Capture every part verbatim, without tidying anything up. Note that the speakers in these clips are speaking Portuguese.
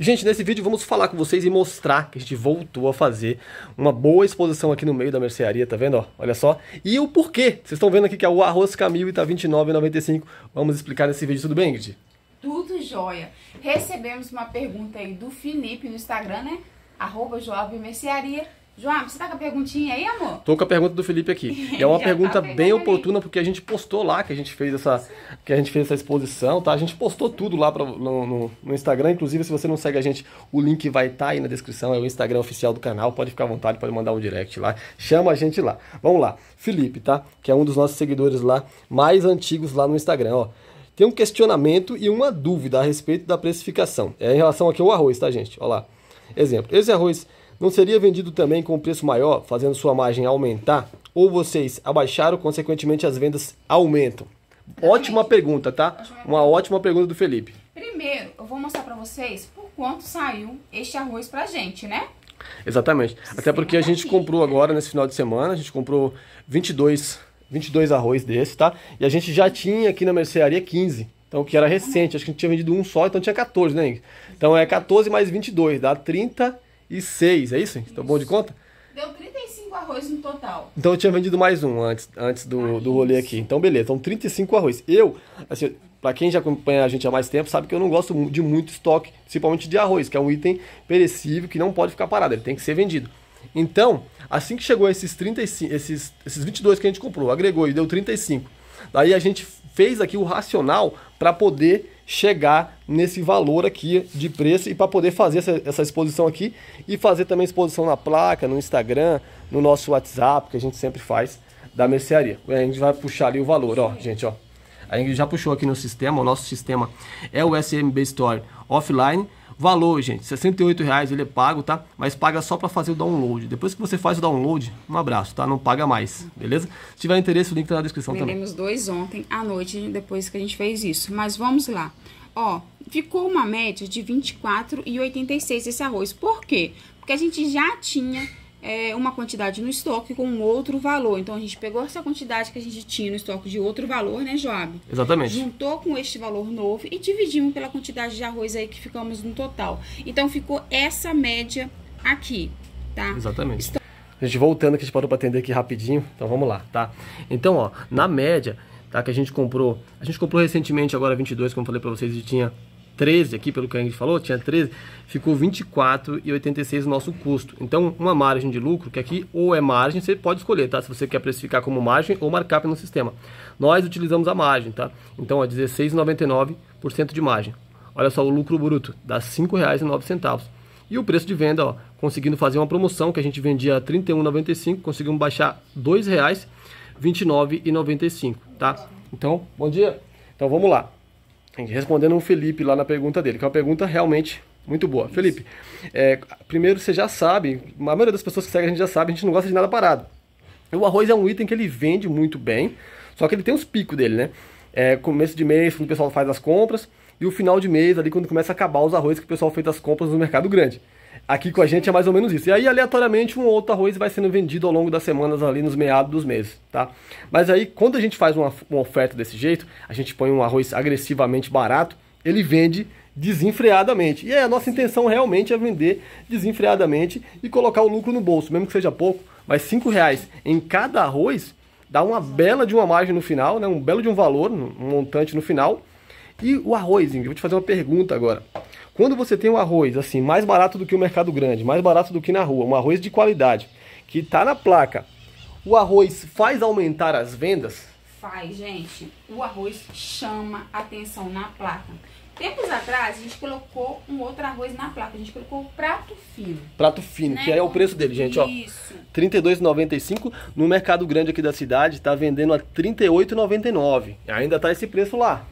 Gente, nesse vídeo vamos falar com vocês e mostrar que a gente voltou a fazer uma boa exposição aqui no meio da mercearia, tá vendo? Ó, olha só. E o porquê. Vocês estão vendo aqui que é o arroz Camil e tá vinte e nove reais e noventa e cinco centavos. Vamos explicar nesse vídeo, tudo bem, Ingrid? Tudo jóia. Recebemos uma pergunta aí do Felipe no Instagram, né? Arroba Joab Mercearia. Joab, você tá com a perguntinha aí, amor? Tô com a pergunta do Felipe aqui. E é uma pergunta tá bem oportuna, porque a gente postou lá que a gente fez essa, que a gente fez essa exposição, tá? A gente postou tudo lá pra, no, no, no Instagram. Inclusive, se você não segue a gente, o link vai estar aí na descrição. É o Instagram oficial do canal. Pode ficar à vontade, pode mandar um direct lá. Chama a gente lá. Vamos lá. Felipe, tá? Que é um dos nossos seguidores lá, mais antigos lá no Instagram, ó. Tem um questionamento e uma dúvida a respeito da precificação. É em relação aqui ao arroz, tá, gente? Ó lá. Exemplo. Esse arroz não seria vendido também com preço maior, fazendo sua margem aumentar? Ou vocês abaixaram, consequentemente as vendas aumentam? Ótima pergunta, tá? Uma ótima pergunta do Felipe. Primeiro, eu vou mostrar pra vocês por quanto saiu este arroz pra gente, né? Exatamente. Até porque a gente comprou agora, nesse final de semana, a gente comprou vinte e dois, vinte e dois arroz desses, tá? E a gente já tinha aqui na mercearia quinze. Então, que era recente. Acho que a gente tinha vendido um só, então tinha quatorze, né, Ingrid? Então é quatorze mais vinte e dois, dá trinta e seis, é isso? Tá bom de conta? Deu trinta e cinco arroz no total. Então eu tinha vendido mais um antes, antes do, do rolê aqui. Então beleza, então trinta e cinco arroz. Eu, assim, pra quem já acompanha a gente há mais tempo, sabe que eu não gosto de muito estoque, principalmente de arroz, que é um item perecível que não pode ficar parado, ele tem que ser vendido. Então, assim que chegou esses trinta e cinco, esses, esses vinte e dois que a gente comprou, agregou e deu trinta e cinco. Daí a gente fez aqui o racional para poder chegar nesse valor aqui de preço e para poder fazer essa, essa exposição aqui e fazer também exposição na placa, no Instagram, no nosso WhatsApp, que a gente sempre faz da mercearia. A gente vai puxar ali o valor, ó, gente, ó. A gente já puxou aqui no sistema, o nosso sistema é o S M B Store Offline. Valor, gente, sessenta e oito reais, ele é pago, tá? Mas paga só para fazer o download. Depois que você faz o download, um abraço, tá? Não paga mais, beleza? Se tiver interesse, o link tá na descrição também. Vendemos dois ontem à noite, depois que a gente fez isso. Mas vamos lá. Ó, ficou uma média de vinte e quatro reais e oitenta e seis centavos esse arroz. Por quê? Porque a gente já tinha é, uma quantidade no estoque com outro valor. Então, a gente pegou essa quantidade que a gente tinha no estoque de outro valor, né, Joab? Exatamente. Juntou com este valor novo e dividimos pela quantidade de arroz aí que ficamos no total. Então, ficou essa média aqui, tá? Exatamente. Estou... A gente voltando, que a gente parou para atender aqui rapidinho. Então, vamos lá, tá? Então, ó, na média, tá, que a gente comprou... A gente comprou recentemente, agora vinte e dois, como eu falei para vocês, e tinha treze aqui, pelo que a gente falou, tinha treze, ficou vinte e quatro reais e oitenta e seis centavos o nosso custo. Então, uma margem de lucro, que aqui ou é margem, você pode escolher, tá? Se você quer precificar como margem ou markup no sistema. Nós utilizamos a margem, tá? Então, ó, dezesseis reais e noventa e nove por cento de margem. Olha só, o lucro bruto dá cinco reais e nove centavos. E o preço de venda, ó, conseguindo fazer uma promoção que a gente vendia a trinta e um reais e noventa e cinco centavos, conseguimos baixar dois reais e vinte e nove centavos e noventa e cinco centavos, tá? Então, bom dia. Então, vamos lá. Respondendo o Felipe lá na pergunta dele, que é uma pergunta realmente muito boa. Isso. Felipe, é, primeiro você já sabe, a maioria das pessoas que seguem a gente já sabe, a gente não gosta de nada parado. O arroz é um item que ele vende muito bem, só que ele tem os picos dele, né? É, começo de mês, quando o pessoal faz as compras, e o final de mês, ali quando começa a acabar os arroz que o pessoal fez as compras no mercado grande. Aqui com a gente é mais ou menos isso. E aí, aleatoriamente, um ou outro arroz vai sendo vendido ao longo das semanas ali nos meados dos meses, tá? Mas aí, quando a gente faz uma, uma oferta desse jeito, a gente põe um arroz agressivamente barato, ele vende desenfreadamente. E aí, a nossa intenção realmente é vender desenfreadamente e colocar o lucro no bolso, mesmo que seja pouco, mas cinco reais em cada arroz dá uma bela de uma margem no final, né? Um belo de um valor, um montante no final. E o arroz, Ingrid, eu vou te fazer uma pergunta agora. Quando você tem um arroz assim, mais barato do que o mercado grande, mais barato do que na rua, um arroz de qualidade, que está na placa, o arroz faz aumentar as vendas? Faz, gente. O arroz chama atenção na placa. Tempos atrás, a gente colocou um outro arroz na placa. A gente colocou o prato fino. Prato fino, né? Que é o preço dele, gente, ó. Isso. trinta e dois reais e noventa e cinco centavos. No mercado grande aqui da cidade, está vendendo a trinta e oito reais e noventa e nove centavos. Ainda tá esse preço lá.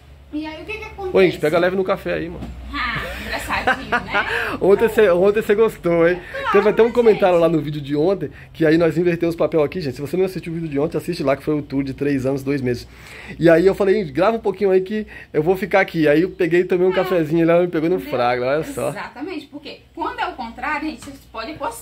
E aí, o que que acontece? Oi, gente, pega leve no café aí, mano. Ah, engraçadinho, né? ontem, você, ontem você gostou, hein? Claro, teve até um comentário gente. lá no vídeo de ontem, que aí nós invertemos o papel aqui, gente. Se você não assistiu o vídeo de ontem, assiste lá, que foi o tour de três anos, dois meses. E aí eu falei, grava um pouquinho aí que eu vou ficar aqui. Aí eu peguei também um é. cafezinho, ela me pegou no fraga, olha só. Exatamente, porque quando é o contrário, a gente pode postar.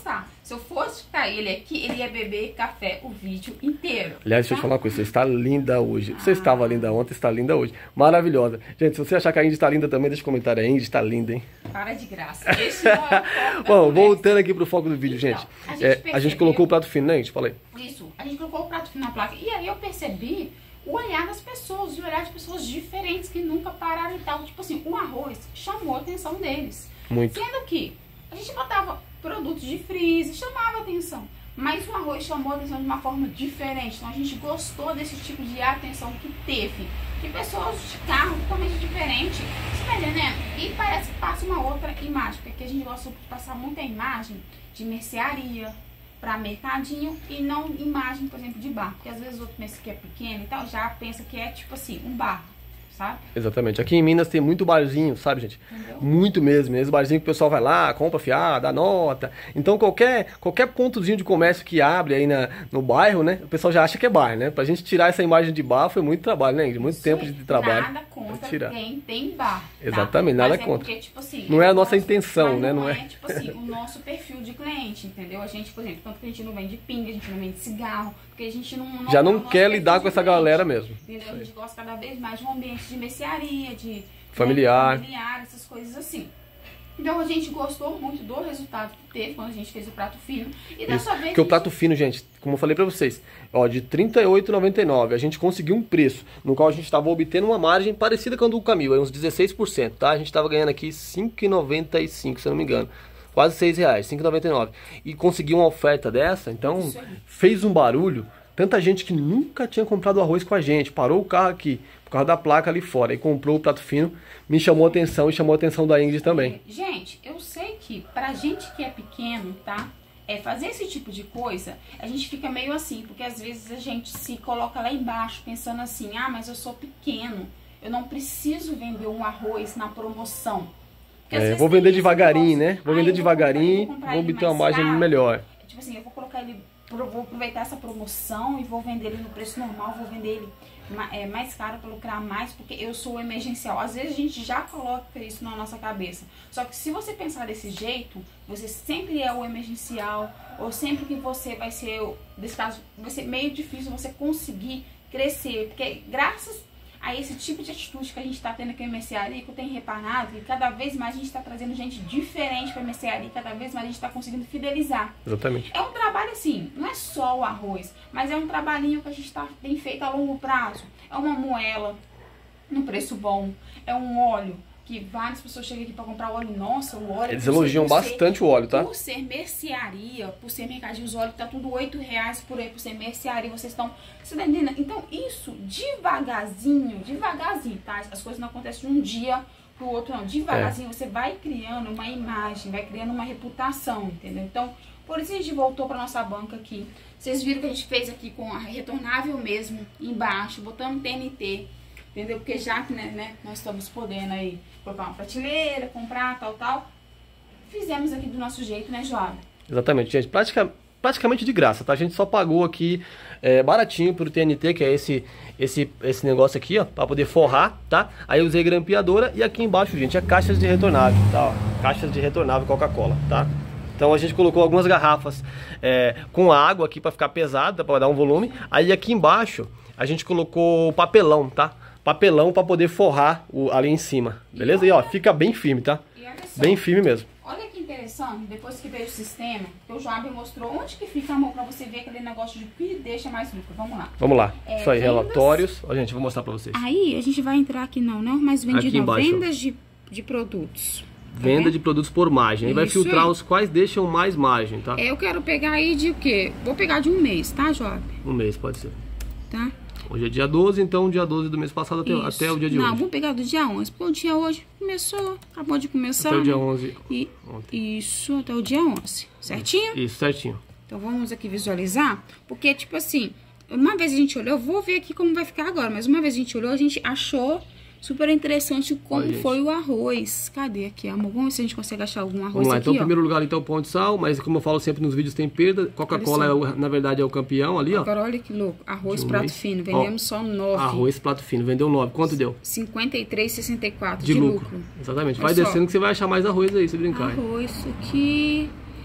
Se eu fosse ficar ele aqui, ele ia beber café o vídeo inteiro. Aliás, deixa eu te falar uma coisa, você está linda hoje. Você ah. estava linda ontem, está linda hoje. Maravilhosa. Gente, se você achar que a Ingrid está linda também, deixa um comentário aí. Ingrid está linda, hein? Para de graça. Esse não é o foco. Bom, voltando aqui pro foco do vídeo, então, gente. A gente, é, a gente colocou o prato fino, né, gente? Falei. Isso, a gente colocou o prato fino na placa. E aí eu percebi o olhar das pessoas, o olhar de pessoas diferentes que nunca pararam e tal. Tipo assim, o arroz chamou a atenção deles. Muito. Sendo que a gente botava produtos de freezer, chamava atenção. Mas o arroz chamou a atenção de uma forma diferente. Então a gente gostou desse tipo de atenção que teve. De pessoas de carro totalmente diferente. Você tá entendendo? E parece que passa uma outra imagem. Porque a gente gosta de passar muita imagem de mercearia para mercadinho e não imagem, por exemplo, de bar. Porque às vezes o outro pensa que é pequeno e tal, já pensa que é tipo assim, um bar. Sabe? Exatamente. Aqui em Minas tem muito barzinho, sabe, gente? Entendeu? Muito mesmo. Esse barzinho que o pessoal vai lá, compra fiado, dá nota. Então qualquer, qualquer pontozinho de comércio que abre aí na, no bairro, né? O pessoal já acha que é bar, né? Pra gente tirar essa imagem de bar foi muito trabalho, né, Ingrid? Muito Isso tempo de trabalho. Nada contra tirar. quem tem bar. Tá? Exatamente, nada mas é contra. Porque, tipo assim, não é a nossa nosso, intenção, né? Não, não é, é, tipo assim, o nosso perfil de cliente, entendeu? A gente, por exemplo, tanto que a gente não vende pinga, a gente não vende cigarro, porque a gente não... não já não é quer lidar com essa cliente, galera mesmo. Entendeu? A gente gosta cada vez mais de um ambiente de mercearia, de familiar. Né, familiar, essas coisas assim. Então a gente gostou muito do resultado que teve quando a gente fez o prato fino. E dessa vez. Porque o prato fino, gente, como eu falei pra vocês, ó, de trinta e oito reais e noventa e nove centavos, a gente conseguiu um preço no qual a gente estava obtendo uma margem parecida com a do Camil, aí uns dezesseis por cento, tá? A gente estava ganhando aqui cinco reais e noventa e cinco centavos, se eu não me engano. Quase seis reais, cinco reais e noventa e nove centavos. E conseguiu uma oferta dessa, então fez um barulho. Tanta gente que nunca tinha comprado arroz com a gente, parou o carro aqui, por causa da placa ali fora, e comprou o prato fino, me chamou a atenção e chamou a atenção da Ingrid também. Gente, eu sei que pra gente que é pequeno, tá? É, fazer esse tipo de coisa, a gente fica meio assim, porque às vezes a gente se coloca lá embaixo pensando assim, ah, mas eu sou pequeno, eu não preciso vender um arroz na promoção. É, vou vender devagarinho, né? Vou vender devagarinho, vou obter uma margem melhor. Tipo assim, eu vou colocar ele, vou aproveitar essa promoção e vou vender ele no preço normal, vou vender ele é, mais caro para lucrar mais, porque eu sou emergencial. Às vezes a gente já coloca isso na nossa cabeça. Só que se você pensar desse jeito, você sempre é o emergencial, ou sempre que você vai ser, nesse caso, vai ser meio difícil você conseguir crescer, porque graças a esse tipo de atitude que a gente está tendo aqui na mercearia, que eu tenho reparado, que cada vez mais a gente está trazendo gente diferente para a mercearia, cada vez mais a gente está conseguindo fidelizar. Exatamente. É um trabalho assim, não é só o arroz, mas é um trabalhinho que a gente tá, tem feito a longo prazo. É uma moela, num preço bom, é um óleo, que várias pessoas chegam aqui para comprar óleo. Nossa, o óleo... Eles elogiam ser, bastante ser, o óleo, tá? Por ser mercearia, por ser mercadinho, os óleos tá tudo oito reais por aí, por ser mercearia, vocês estão... Você tá entendendo? Então, isso, devagarzinho, devagarzinho, tá? As coisas não acontecem de um dia pro outro, não. Devagarzinho, é. Você vai criando uma imagem, vai criando uma reputação, entendeu? Então, por isso a gente voltou pra nossa banca aqui. Vocês viram que a gente fez aqui com a retornável mesmo, embaixo, botando T N T, entendeu? Porque já que né, né, nós estamos podendo aí colocar uma prateleira, comprar, tal, tal, fizemos aqui do nosso jeito, né, Joab? Exatamente, gente. Pratica, praticamente de graça, tá? A gente só pagou aqui é, baratinho pro T N T, que é esse, esse, esse negócio aqui, ó, pra poder forrar, tá? Aí eu usei grampeadora e aqui embaixo, gente, é caixas de retornável, tá? Ó, caixas de retornável Coca-Cola, tá? Então a gente colocou algumas garrafas é, com água aqui pra ficar pesada, pra dar um volume. Aí aqui embaixo a gente colocou papelão, tá? Papelão pra poder forrar o, ali em cima, beleza? E, olha, e ó, fica bem firme, tá? Só, bem firme mesmo. Olha que interessante, depois que veio o sistema, que o Joab mostrou onde que fica, amor, pra você ver aquele negócio de que deixa mais lucro. Vamos lá. Vamos lá. É, isso aí, vendas... relatórios. Ó, gente, vou mostrar pra vocês. Aí, a gente vai entrar aqui não, não, mas vendido não. Vendas de, de produtos. Venda tá de produtos por margem. Aí vai filtrar aí os quais deixam mais margem, tá? Eu quero pegar aí de o quê? Vou pegar de um mês, tá, Joab? Um mês, pode ser. Tá? Hoje é dia doze, então dia doze do mês passado até, até o dia de não, hoje. Não, vou pegar do dia onze, porque o dia hoje começou, acabou de começar. Até o dia onze. E, isso, até o dia onze, certinho? Isso, certinho. Então vamos aqui visualizar, porque tipo assim, uma vez a gente olhou, eu vou ver aqui como vai ficar agora, mas uma vez a gente olhou, a gente achou super interessante como Olha, foi o arroz. Cadê aqui, amor? Vamos ver se a gente consegue achar algum arroz Vamos lá, aqui, então, ó. em primeiro lugar, então, o pão de sal, mas como eu falo sempre nos vídeos, tem perda. Coca-Cola, é, na verdade, é o campeão ali, ó. Agora, olha que louco. Arroz, um prato mês. fino. Vendemos ó, só nove. Arroz, prato fino. Vendeu nove. Quanto deu? cinquenta e três reais e sessenta e quatro de, de lucro. lucro. Exatamente. Olha vai só. descendo que você vai achar mais arroz aí, se brincar. Arroz, isso aqui...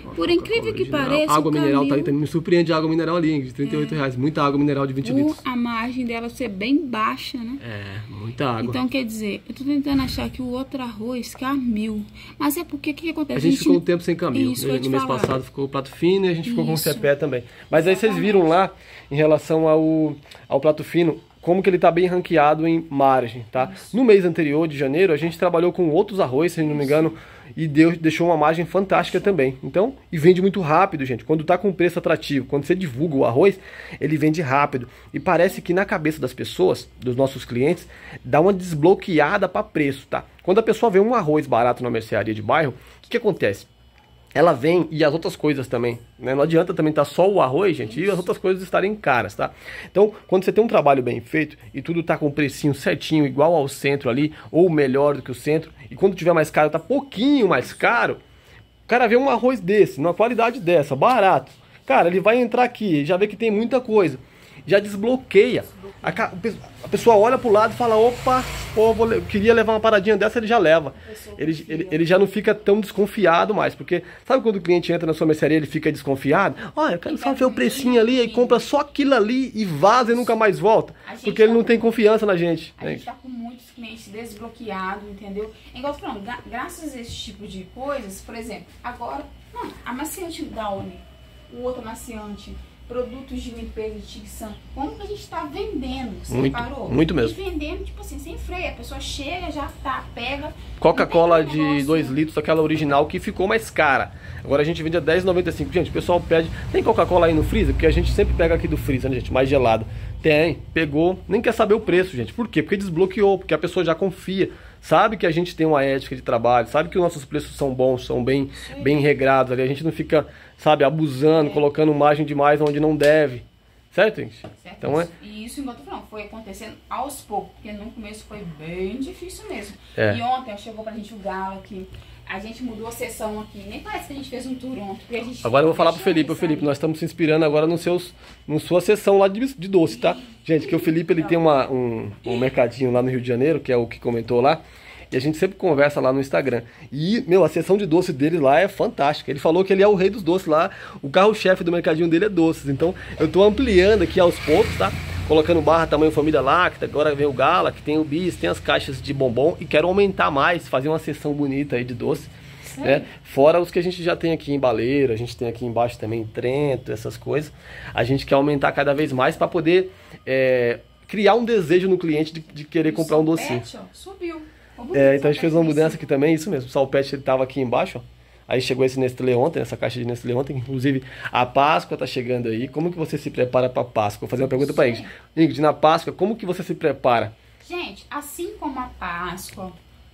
Por incrível que pareça, a água o mineral Camil, tá aí também. Me surpreende a água mineral ali, de trinta e oito reais. Muita água mineral de vinte litros. a margem dela ser bem baixa, né? É, muita água. Então, quer dizer, eu tô tentando achar que o outro arroz, Camil. Mas é porque, o que, que acontece? A gente ficou um tempo sem Camil. Isso, eu ia te no mês falar. passado ficou o prato fino e a gente ficou com o Isso. cepé também. Mas aí vocês viram lá, em relação ao, ao prato fino, como que ele está bem ranqueado em margem, tá? Isso. No mês anterior, de janeiro, a gente trabalhou com outros arroz, se não me engano, e deu, deixou uma margem fantástica também. Então, e vende muito rápido, gente. Quando tá com preço atrativo, quando você divulga o arroz, ele vende rápido. E parece que na cabeça das pessoas, dos nossos clientes, dá uma desbloqueada para preço, tá? Quando a pessoa vê um arroz barato na mercearia de bairro, o que, que acontece? Ela vem e as outras coisas também, né? Não adianta também estar só o arroz, gente, e as outras coisas estarem caras, tá? Então, quando você tem um trabalho bem feito e tudo tá com o precinho certinho, igual ao centro ali, ou melhor do que o centro, e quando tiver mais caro, tá pouquinho mais caro, o cara vê um arroz desse, numa qualidade dessa, barato, cara, ele vai entrar aqui, já vê que tem muita coisa, já desbloqueia. A, a pessoa olha pro lado e fala, opa, pô, vou, queria levar uma paradinha dessa, ele já leva. Ele, ele, ele já não fica tão desconfiado mais, porque sabe quando o cliente entra na sua mercearia, ele fica desconfiado? Olha, eu quero só ver o precinho ali, aí compra só aquilo ali e vaza e nunca mais volta, porque ele não tem confiança na gente. A gente tá com muitos clientes desbloqueados, entendeu? Igual falando, graças a esse tipo de coisas, por exemplo, agora, não, amaciante Downy, o outro amaciante, produtos de limpeza de Tixan, como que a gente tá vendendo, você muito, reparou? Muito mesmo. E vendendo, tipo assim, sem freio, a pessoa chega, já tá, pega... Coca-Cola de dois litros, aquela original, que ficou mais cara. Agora a gente vende a dez reais e noventa e cinco centavos. Gente, o pessoal pede, tem Coca-Cola aí no freezer? Porque a gente sempre pega aqui do freezer, né, gente, mais gelado. Tem, pegou, nem quer saber o preço, gente. Por quê? Porque desbloqueou, porque a pessoa já confia. Sabe que a gente tem uma ética de trabalho, sabe que os nossos preços são bons, são bem, bem regrados ali. A gente não fica, sabe, abusando, é. colocando margem demais onde não deve. Certo, gente? Certo. Então é... E isso, enquanto não, foi acontecendo aos poucos, porque no começo foi bem difícil mesmo. É. E ontem chegou pra gente o Galo aqui. A gente mudou a sessão aqui, nem parece que a gente fez um tour ontem. A gente agora eu vou falar pro Felipe, o Felipe, nós estamos se inspirando agora nos seus, na sua sessão lá de, de doce, tá? Gente, que o Felipe, ele tem uma, um, um mercadinho lá no Rio de Janeiro, que é o que comentou lá, e a gente sempre conversa lá no Instagram. E, meu, a sessão de doce dele lá é fantástica. Ele falou que ele é o rei dos doces lá, o carro-chefe do mercadinho dele é doces. Então, eu tô ampliando aqui aos poucos, tá? Colocando barra tamanho família Lacta, agora vem o Gala, que tem o Bis, tem as caixas de bombom, e quero aumentar mais, fazer uma sessão bonita aí de doce. Né? Fora os que a gente já tem aqui em Baleiro, a gente tem aqui embaixo também em Trento, essas coisas. A gente quer aumentar cada vez mais para poder é, criar um desejo no cliente de, de querer o comprar um docinho. Pet, ó, subiu. É, então a gente fez uma mudança aqui também, isso mesmo. O Salpete ele estava aqui embaixo, ó. Aí chegou esse Nestlé ontem, essa caixa de Nestlé ontem. Inclusive, a Páscoa tá chegando aí. Como que você se prepara para Páscoa? Vou fazer uma pergunta para Ingrid. Ingrid, na Páscoa, como que você se prepara? Gente, assim como a Páscoa,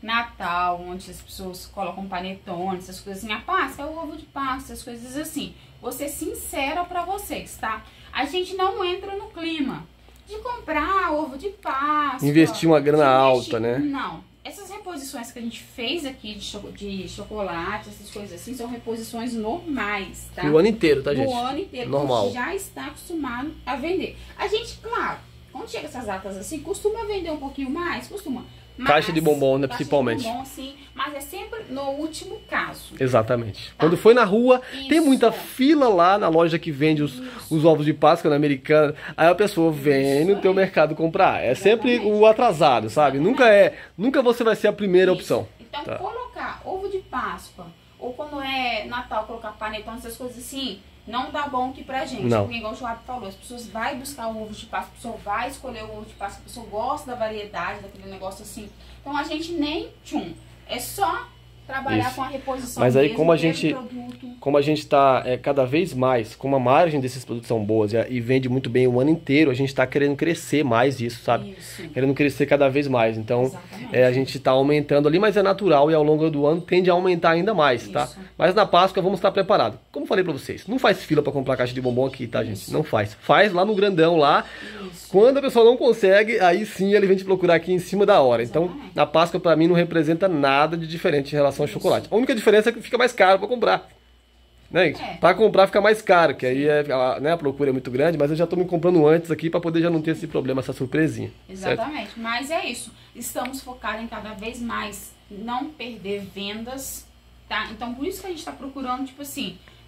Natal, onde as pessoas colocam panetone, essas coisas assim, a Páscoa é o ovo de Páscoa, essas coisas assim. Vou ser sincera pra vocês, tá? A gente não entra no clima de comprar ovo de Páscoa. Investir uma grana investir, alta, né? Não. Essas reposições que a gente fez aqui de, cho de chocolate, essas coisas assim, são reposições normais, tá? O ano inteiro, tá, gente? O ano inteiro. Normal. A gente já está acostumado a vender. A gente, claro, quando chega essas datas assim, costuma vender um pouquinho mais, costuma. Mas, caixa de bombom, né, caixa principalmente. De bombom, sim, mas é sempre no último caso. Exatamente. Tá. Quando foi na rua, isso. Tem muita fila lá na loja que vende os, os ovos de Páscoa na Americana. Aí a pessoa vem isso no teu aí. mercado comprar. É Exatamente. sempre o atrasado, sabe? Exatamente. Nunca é, nunca você vai ser a primeira isso. opção. Então, tá. colocar ovo de Páscoa, ou quando é Natal, colocar panetone, essas coisas assim, não dá bom aqui pra gente. Não. Porque, igual o Joab falou, as pessoas vão buscar o ovo de Páscoa, a pessoa vai escolher o ovo de Páscoa, a pessoa gosta da variedade, daquele negócio assim. Então a gente nem tchum. É só trabalhar Isso. com a reposição. Mas aí mesmo, como a gente como a gente está é, cada vez mais, como a margem desses produtos são boas e, e vende muito bem o ano inteiro, a gente está querendo crescer mais isso, sabe? Isso. Querendo crescer cada vez mais. Então é, a gente está aumentando ali, mas é natural e ao longo do ano tende a aumentar ainda mais, Isso. tá? Mas na Páscoa vamos estar preparados. Como falei para vocês, não faz fila para comprar caixa de bombom aqui, tá, gente? Isso. Não faz. Faz lá no grandão lá. Isso. Quando a pessoa não consegue, aí sim ele vem te procurar aqui em cima da hora. Exatamente. Então, na Páscoa para mim não representa nada de diferente em relação Isso. ao chocolate. A única diferença é que fica mais caro para comprar. Né? É. Para comprar fica mais caro, que aí é, a, né, a procura é muito grande, mas eu já estou me comprando antes aqui para poder já não ter esse problema, essa surpresinha. Exatamente, certo? Mas é isso. Estamos focados em cada vez mais não perder vendas, tá? Então por isso que a gente está procurando, tipo assim,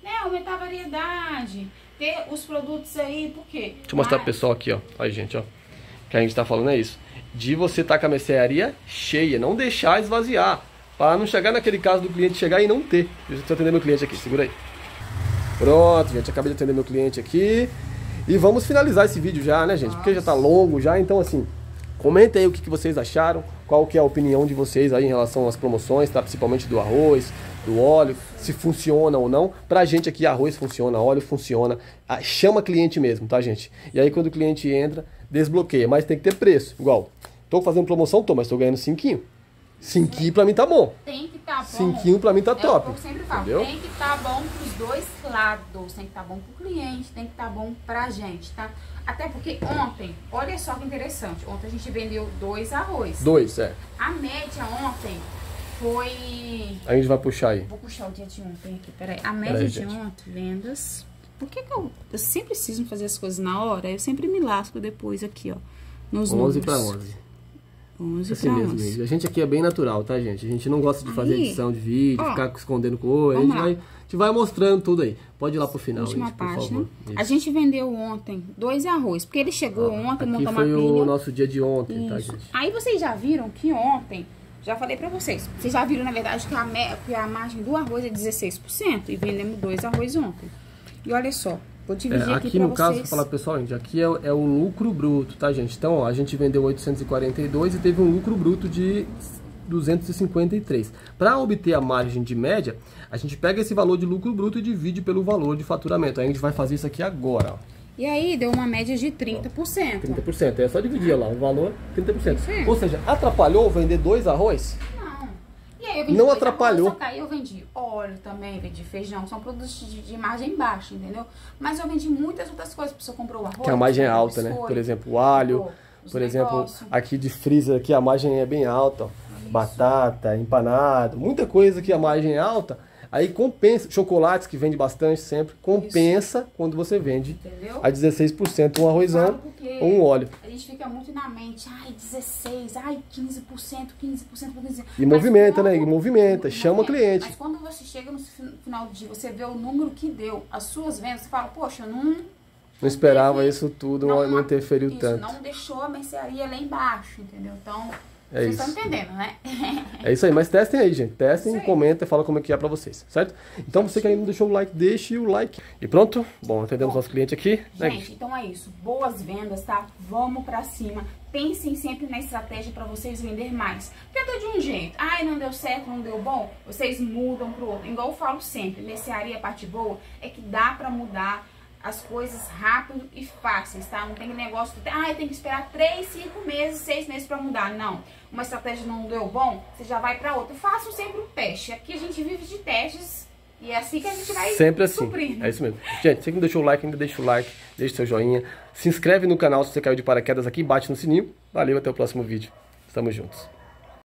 né, aumentar a variedade, ter os produtos aí, por quê? Deixa eu mostrar Mas... pro pessoal aqui, ó. Aí, gente, ó. O que a gente tá falando é isso. De você estar tá com a mercearia cheia, não deixar esvaziar. Para não chegar naquele caso do cliente chegar e não ter. Deixa eu atender meu cliente aqui, segura aí. Pronto, gente, acabei de atender meu cliente aqui. E vamos finalizar esse vídeo já, né, gente? Porque já tá longo já, então assim, comenta aí o que, que vocês acharam, qual que é a opinião de vocês aí em relação às promoções, tá? Principalmente do arroz, do óleo, se funciona ou não. Pra gente aqui, arroz funciona, óleo funciona, chama cliente mesmo, tá, gente? E aí quando o cliente entra, desbloqueia, mas tem que ter preço. Igual, tô fazendo promoção, tô, mas tô ganhando cinquinho. Cinquinho pra mim tá bom. Tem que tá bom. Cinquinho pra mim tá é top. Eu sempre falo, entendeu? Tem que tá bom pros dois lados. Tem que tá bom pro cliente, tem que tá bom pra gente, tá? Até porque ontem, olha só que interessante. Ontem a gente vendeu dois arroz. Dois, é. A média ontem foi... A gente vai puxar aí. Vou puxar o dia de ontem aqui, peraí. A média Peraí, de gente. ontem, vendas... Por que que eu... Eu sempre preciso fazer as coisas na hora, eu sempre me lasco depois aqui, ó. Nos onze números. pra onze. onze Assim pra mesmo, onze. gente. A gente aqui é bem natural, tá, gente? A gente não gosta de fazer Aí, edição de vídeo, ó, ficar escondendo coisa. A gente, vamos lá. vai, a gente vai mostrando tudo aí. Pode ir lá pro final, Última gente, por página. favor. A Isso. gente vendeu ontem dois arroz, porque ele chegou ontem, Aqui montou uma foi o pilha. nosso dia de ontem, tá, Isso. gente? Aí vocês já viram que ontem, já falei pra vocês, vocês já viram, na verdade, que a, me- que a margem do arroz é dezesseis por cento e vendemos dois arroz ontem. E olha só, vou dividir É, aqui, aqui pra no caso, vocês. vou falar pro pessoal, gente, aqui é, o- é o lucro bruto, tá, gente? Então, ó, a gente vendeu oitocentos e quarenta e dois e teve um lucro bruto de duzentos e cinquenta e três. Para obter a margem de média, a gente pega esse valor de lucro bruto e divide pelo valor de faturamento. Aí a gente vai fazer isso aqui agora, ó. E aí deu uma média de trinta por cento. trinta por cento. É só dividir lá o valor, trinta por cento. Isso aí. Ou seja, atrapalhou vender dois arroz? Não. E aí eu vendi Não dois atrapalhou. arroz, só que aí eu vendi óleo também, vendi feijão, são produtos de, de margem baixa, entendeu? Mas eu vendi muitas outras coisas, a pessoa comprou o arroz. Que a margem é comprou alta, né? biscoito, Por exemplo, o alho. comprou os Por exemplo, negócios. aqui de freezer, aqui a margem é bem alta, ó. Batata, empanado, muita coisa que a margem é alta. Aí compensa, chocolates que vende bastante sempre, compensa quando você vende Entendeu? a dezesseis por cento um arrozão Claro, porque ou um óleo. A gente fica muito na mente, ai, dezesseis, ai, quinze por cento, quinze por cento, quinze por cento. E movimenta, né? E movimenta, chama o cliente. Mas quando você chega no fi- final do dia, você vê o número que deu, as suas vendas, você fala, poxa, não... Não esperava teve- isso tudo, não, não interferiu isso, tanto. não deixou a mercearia lá embaixo, entendeu? Então, É vocês isso. estão entendendo, né? É isso aí, mas testem aí, gente. Testem, Isso aí. comentem, fala como é que é pra vocês, certo? Então você que ainda não deixou o like, deixe o like. E pronto, bom, atendemos Bom, nosso cliente aqui. né? Gente, então é isso. Boas vendas, tá? Vamos pra cima. Pensem sempre na estratégia pra vocês vender mais. Tenta de um jeito. Ai, não deu certo, não deu bom. Vocês mudam pro outro. Igual eu falo sempre, mercearia, a parte boa é que dá pra mudar as coisas rápido e fáceis, tá? Não tem negócio de, ai, tem que esperar três, cinco meses, seis meses pra mudar. Não. Uma estratégia não deu bom, você já vai pra outra. Façam sempre um teste. Aqui a gente vive de testes. E é assim que a gente vai Sempre assim, suprindo. é isso mesmo. Gente, você que não deixou o like, ainda deixa o like, deixa o seu joinha. Se inscreve no canal se você caiu de paraquedas aqui, bate no sininho. Valeu, até o próximo vídeo. Estamos juntos.